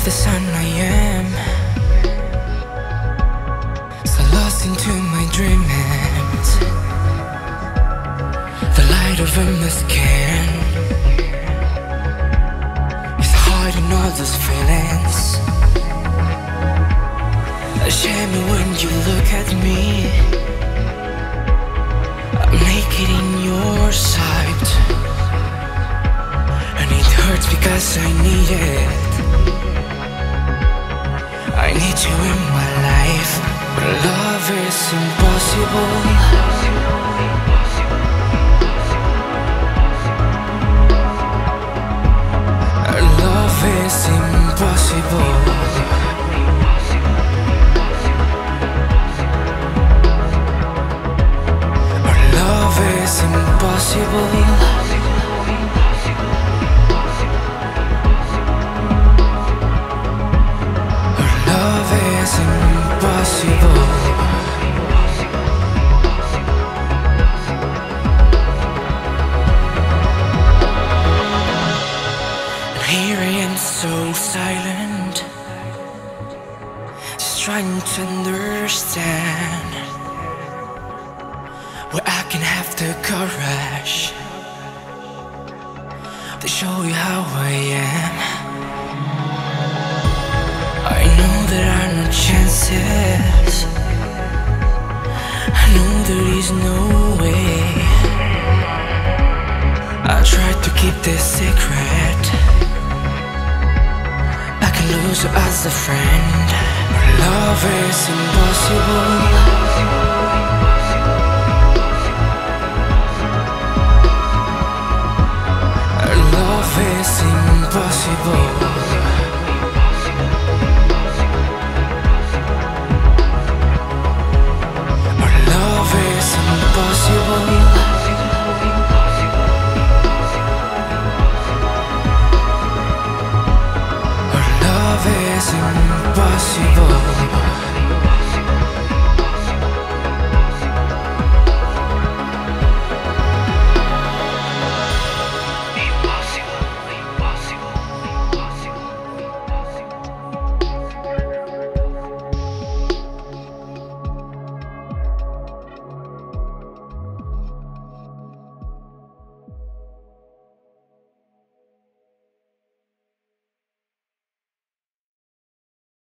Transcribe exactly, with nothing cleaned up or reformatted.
the sun I am, so lost into my dreams. The light of endless skin is hiding all those feelings. Shame me when you look at me. I'm naked in your sight, and it hurts because I need it. I need you in my life, but love is impossible. Love is impossible. Love is impossible. Love is impossible. And here I am so silent, just trying to understand where I can have the courage to show you how I am. I know there are no chances, I know there is no way. I tried to keep this secret, I can lose you as a friend, but love is impossible.